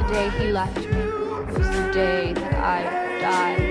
day he left me was the day that I died.